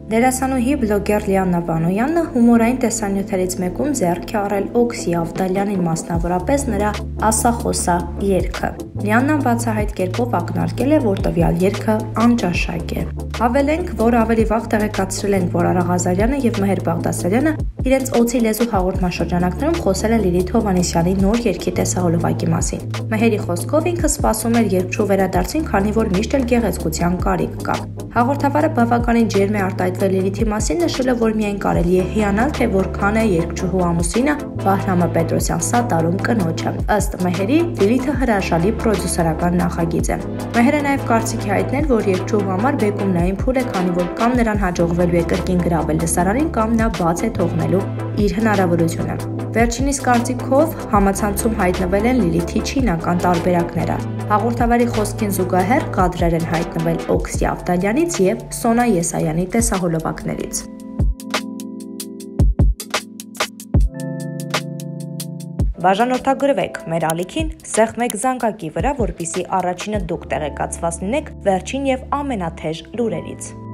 Դերասանուհի բլոգեր Լիանա Վանոյանը հումորային տեսանյութերից մեկում ձեռք է առել Օկսի Ավդալյանին, մասնավորապես նրա ասախոսա երգը։ Լիաննան բացահայտ կերպով ակնարկել է, որ տվյալ երգը անճաշակ է։ Հավելենք, որ ավելի վաղ տեղեկացրել ենք, որ Արաղազարյանը եւ Մեհեր Բաղդասարյանը իրենց օծի լեզու հաղորդաշրջանակներում խոսել են Լիլիթ Հովհաննիսյանի նոր երգի տեսահոլովակի մասին։ Մեհերի խոսքով ինքը սպասում էր երգչու վերադարձին, քանի որ միշտ էլ գեղեցկության կարիք կա։ Հաղորդավարը բավականին ջերմ է արտահայտվել Լիլիթի մասին, նշելով, որ միայն կարելի է հիանալ, թե որքան է երգչուհու ամուսինը Վահրամը Պետրոսյան սատարում կնոջը։ Ըստ Մեհերի, Լիլիթը հրաշալի պրոդյուսերական նախագիծ է։ Մեհերը նաև կարծիք է հայտնել, որ երգչուհու համար բեկումնային փուլ է, քանի որ կամ նրան հաջողվելու է կրկին գրավել լսարանին, կամ նա բաց է թողնելու իր հնարավորությունը։ Վերջինիս կարծիքով համացանցում հայտնվել են Լիլիթի չինական տարբերակները։ Հաղորդավարի խոսքին զուգահեռ կադրեր են հայտնվել Օկսի Ավդալյանից եւ Սոնա Եսայանի տեսահոլովակներից։ Բաժանորդագրվեք մեր ալիքին սեղմեք զանգակի վրա, որպեսզի առաջինը դուք տեղեկացված լինեք վերջին եւ ամենաթեժ լուրերից։